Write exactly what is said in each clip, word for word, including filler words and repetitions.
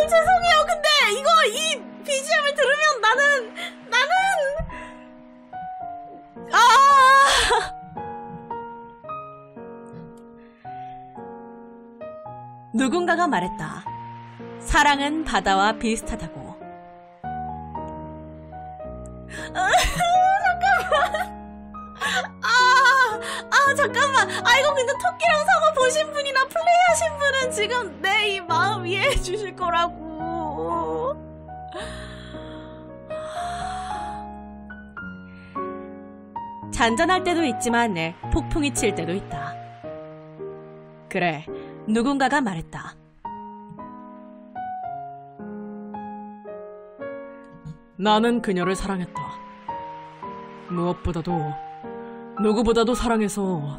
죄송해요. 근데 이거 이 비지엠을 들으면 나는 나는 아 누군가가 말했다. 사랑은 바다와 비슷하다고. 아, 잠깐만. 아, 아, 잠깐만. 아, 이거 근데 토끼랑 상어 보신 분이나 플레이하신 분은 지금 내 이 마음 이해해 주실 거라고. 잔잔할 때도 있지만 폭풍이 칠 때도 있다. 그래, 누군가가 말했다. 나는 그녀를 사랑했다. 무엇보다도 누구보다도 사랑해서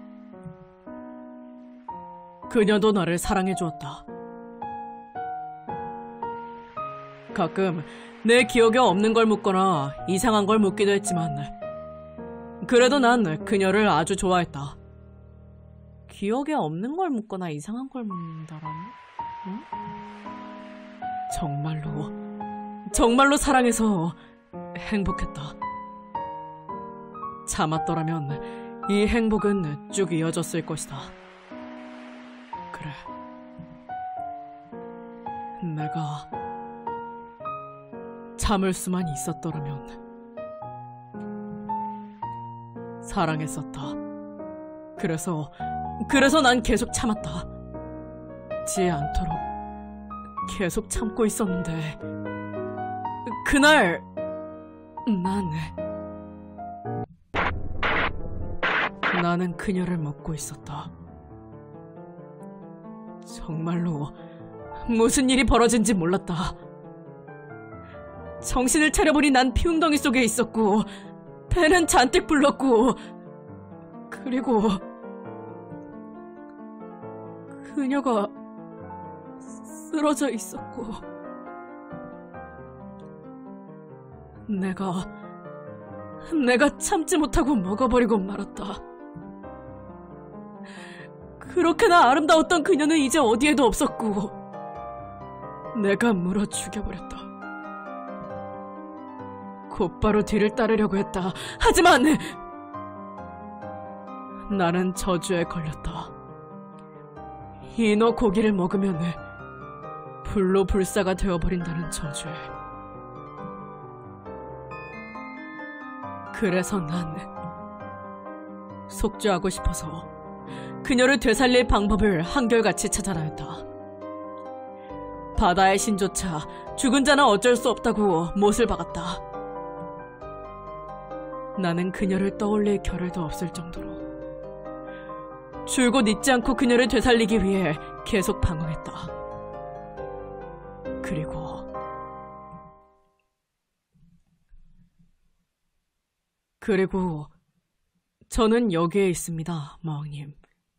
그녀도 나를 사랑해 주었다. 가끔 내 기억에 없는 걸 묻거나 이상한 걸 묻기도 했지만 그래도 난 그녀를 아주 좋아했다. 기억에 없는 걸 묻거나 이상한 걸 묻는다라니? 응? 정말로 정말로 사랑해서 행복했다. 참았더라면 이 행복은 쭉 이어졌을 것이다. 그래. 내가 참을 수만 있었더라면. 사랑했었다. 그래서 그래서 난 계속 참았다. 지 않도록 계속 참고 있었는데 그날 난 나는 그녀를 먹고 있었다. 정말로 무슨 일이 벌어진지 몰랐다. 정신을 차려보니 난 피웅덩이 속에 있었고 배는 잔뜩 불렀고 그리고 그녀가 쓰러져 있었고 내가 내가 참지 못하고 먹어버리고 말았다. 그렇게나 아름다웠던 그녀는 이제 어디에도 없었고 내가 물어 죽여버렸다. 곧바로 뒤를 따르려고 했다. 하지만 나는 저주에 걸렸다. 인어 고기를 먹으면 불로 불사가 되어버린다는 저주에. 그래서 난 속죄하고 싶어서 그녀를 되살릴 방법을 한결같이 찾아다녔다. 바다의 신조차 죽은 자는 어쩔 수 없다고 못을 박았다. 나는 그녀를 떠올릴 겨를도 없을 정도로 줄곧 잊지 않고 그녀를 되살리기 위해 계속 방황했다. 그리고 그리고 저는 여기에 있습니다, 마왕님.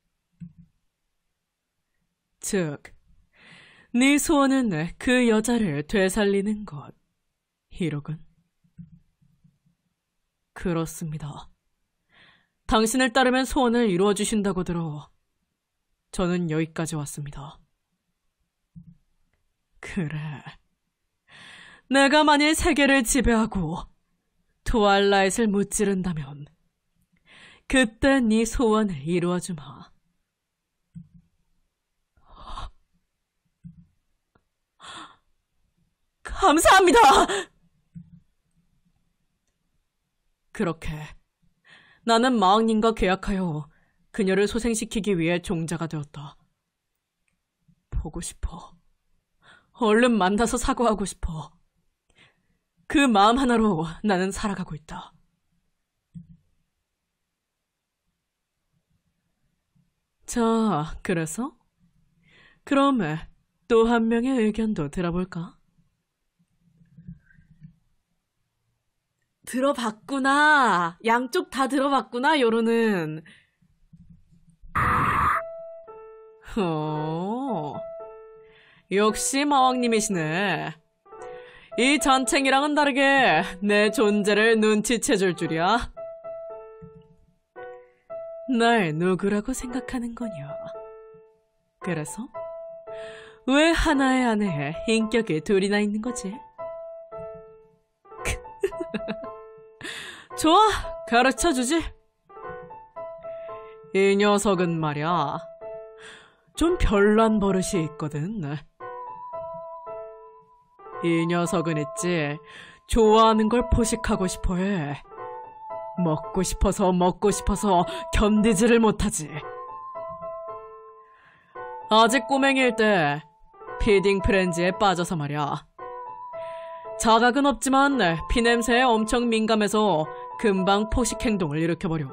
즉, 네 소원은 그 여자를 되살리는 것. 이로군. 그렇습니다. 당신을 따르면 소원을 이루어주신다고 들어 저는 여기까지 왔습니다. 그래. 내가 만일 세계를 지배하고 트와일라잇을 무찌른다면 그때 네 소원을 이루어주마. 감사합니다! 그렇게 나는 마왕님과 계약하여 그녀를 소생시키기 위해 종자가 되었다. 보고 싶어. 얼른 만나서 사과하고 싶어. 그 마음 하나로 나는 살아가고 있다. 자, 그래서? 그럼 또 한 명의 의견도 들어볼까? 들어봤구나. 양쪽 다 들어봤구나, 요로는. 어, 역시 마왕님이시네. 이 전챙이랑은 다르게 내 존재를 눈치채줄 줄이야. 날 누구라고 생각하는 거냐? 그래서 왜 하나의 아내에 인격이 둘이나 있는 거지? 좋아, 가르쳐주지. 이 녀석은 말이야, 좀 별난 버릇이 있거든. 이 녀석은 있지, 좋아하는 걸 포식하고 싶어해. 먹고 싶어서 먹고 싶어서 견디지를 못하지. 아직 꼬맹이일 때 피딩 프렌즈에 빠져서 말이야, 자각은 없지만 피냄새에 엄청 민감해서 금방 포식 행동을 일으켜버려.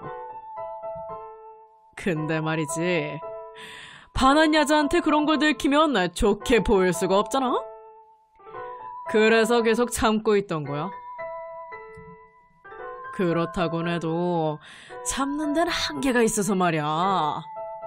근데 말이지, 반한 여자한테 그런 걸 들키면 좋게 보일 수가 없잖아? 그래서 계속 참고 있던 거야. 그렇다곤 해도 참는 데는 한계가 있어서 말이야.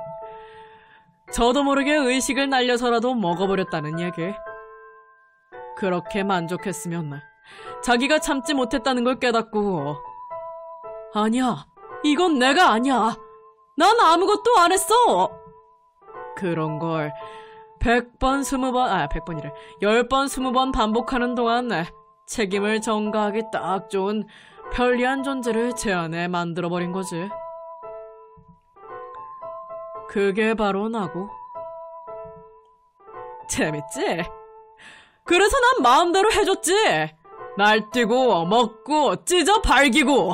저도 모르게 의식을 날려서라도 먹어버렸다는 얘기. 그렇게 만족했으면 자기가 참지 못했다는 걸 깨닫고, 아니야, 이건 내가 아니야, 난 아무것도 안 했어, 그런 걸 백 번, 스무 번, 아, 백 번이래. 열 번, 스무 번 반복하는 동안 책임을 전가하기 딱 좋은 편리한 존재를 제 안에 만들어버린 거지. 그게 바로 나고. 재밌지? 그래서 난 마음대로 해줬지. 날뛰고 먹고 찢어 발기고.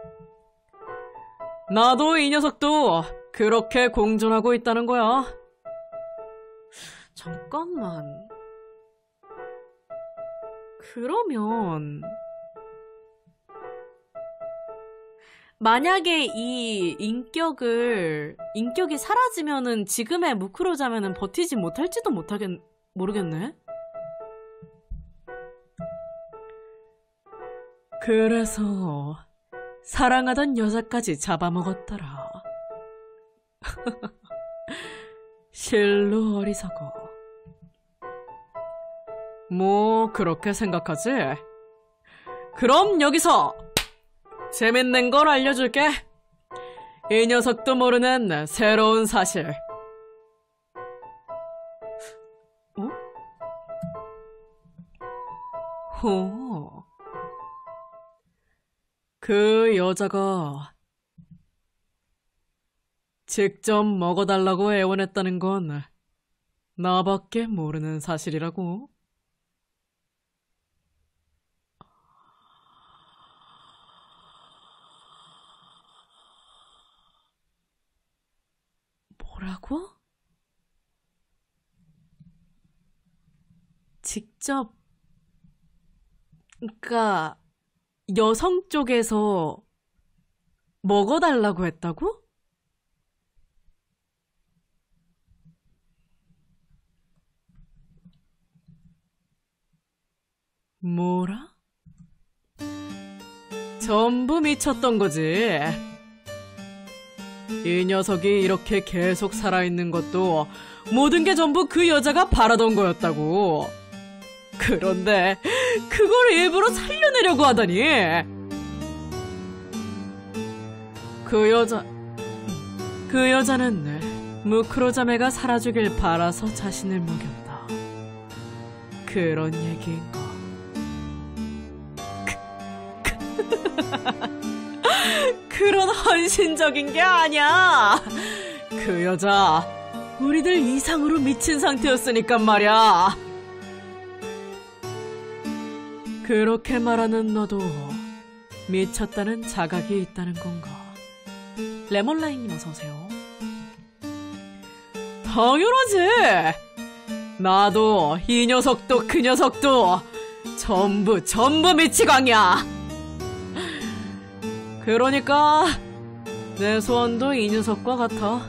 나도 이 녀석도 그렇게 공존하고 있다는 거야. 잠깐만. 그러면 만약에 이 인격을 인격이 사라지면은 지금의 무크로자면은 버티지 못할지도 못하겠 모르겠네. 그래서 사랑하던 여자까지 잡아먹었더라. 실로 어리석어. 뭐 그렇게 생각하지? 그럼 여기서 재밌는 걸 알려줄게. 이 녀석도 모르는 새로운 사실. 어? 호. 그 여자가 직접 먹어달라고 애원했다는 건 나밖에 모르는 사실이라고. 뭐라고? 직접, 그러니까 여성 쪽에서 먹어달라고 했다고? 뭐라? 전부 미쳤던 거지. 이 녀석이 이렇게 계속 살아있는 것도 모든 게 전부 그 여자가 바라던 거였다고. 그런데 그걸 일부러 살려내려고 하다니. 그 여자 그 여자는 무크로자메가 살아주길 바라서 자신을 먹였다. 그런 얘기인가. 그런 헌신적인 게 아니야. 그 여자 우리들 이상으로 미친 상태였으니까 말이야. 그렇게 말하는 너도 미쳤다는 자각이 있다는 건가? 레몬라인님 어서오세요. 당연하지. 나도 이 녀석도 그 녀석도 전부 전부 미치광이야. 그러니까 내 소원도 이 녀석과 같아.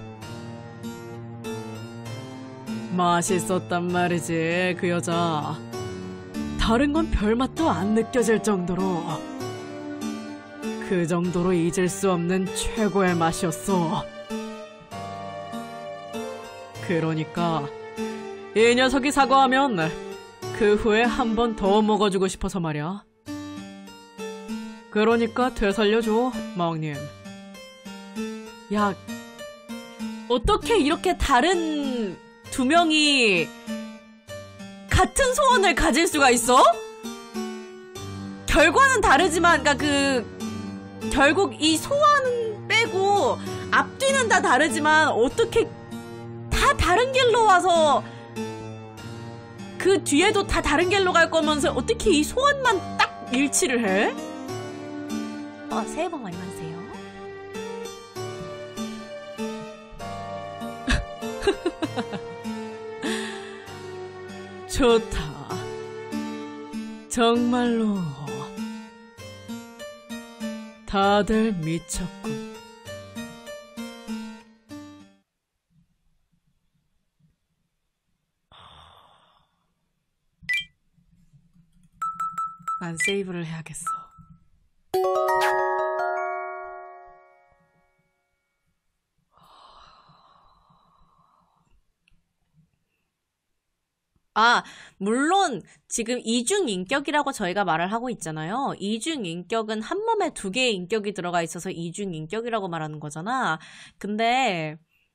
맛있었단 말이지, 그 여자. 다른 건 별맛도 안 느껴질 정도로, 그 정도로 잊을 수 없는 최고의 맛이었어. 그러니까 이 녀석이 사과하면 그 후에 한 번 더 먹어주고 싶어서 말이야. 그러니까 되살려줘, 마왕님. 야, 어떻게 이렇게 다른 두 명이 같은 소원을 가질 수가 있어? 결과는 다르지만, 그니까 그, 결국 이 소원 빼고, 앞뒤는 다 다르지만, 어떻게, 다 다른 길로 와서, 그 뒤에도 다 다른 길로 갈 거면서, 어떻게 이 소원만 딱 일치를 해? 어, 새해 복 많이 받으세요. 좋다. 정말로 다들 미쳤군. 난 세이브를 해야겠어. 아, 물론 지금 이중인격이라고 저희가 말을 하고 있잖아요. 이중인격은 한 몸에 두 개의 인격이 들어가 있어서 이중인격이라고 말하는 거잖아. 근데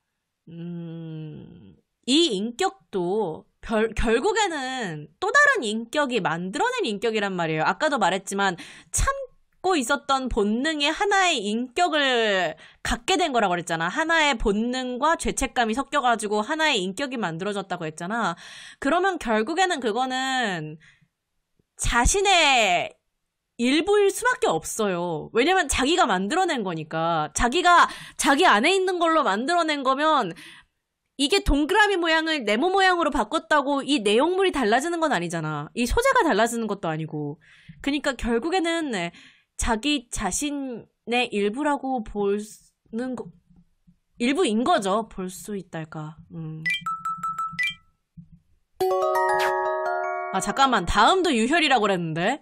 음, 이 인격도 별, 결국에는 또 다른 인격이 만들어낸 인격이란 말이에요. 아까도 말했지만 참고 있었던 본능의 하나의 인격을 갖게 된 거라고 그랬잖아. 하나의 본능과 죄책감이 섞여가지고 하나의 인격이 만들어졌다고 했잖아. 그러면 결국에는 그거는 자신의 일부일 수밖에 없어요. 왜냐면 자기가 만들어낸 거니까. 자기가 자기 안에 있는 걸로 만들어낸 거면 이게 동그라미 모양을 네모 모양으로 바꿨다고 이 내용물이 달라지는 건 아니잖아. 이 소재가 달라지는 것도 아니고. 그러니까 결국에는 자기 자신의 일부라고 보는 거, 일부인 거죠. 볼 수 있달까. 음. 아, 잠깐만. 다음도 유혈이라고 그랬는데?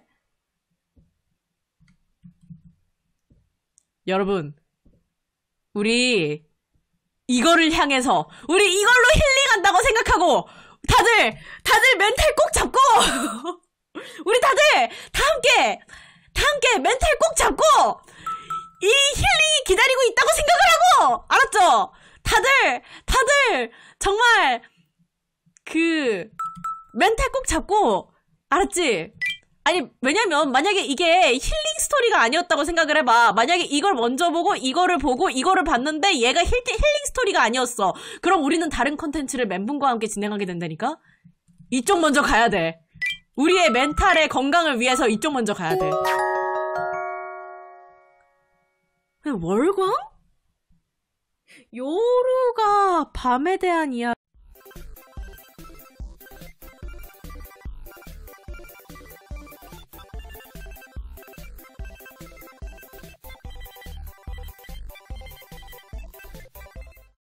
여러분, 우리 이거를 향해서 우리 이걸로 힐링한다고 생각하고 다들 다들 멘탈 꼭 잡고 우리 다들 다 함께 다 함께 멘탈 꼭 잡고 이 힐링이 기다리고 있다고 생각을 하고 알았죠? 다들 다들 정말 그 멘탈 꼭 잡고 알았지? 아니 왜냐면 만약에 이게 힐링 스토리가 아니었다고 생각을 해봐. 만약에 이걸 먼저 보고 이거를 보고 이거를 봤는데 얘가 힐, 힐링 스토리가 아니었어. 그럼 우리는 다른 컨텐츠를 멘붕과 함께 진행하게 된다니까? 이쪽 먼저 가야 돼. 우리의 멘탈의 건강을 위해서 이쪽 먼저 가야 돼. 월광? 요루가 밤에 대한 이야기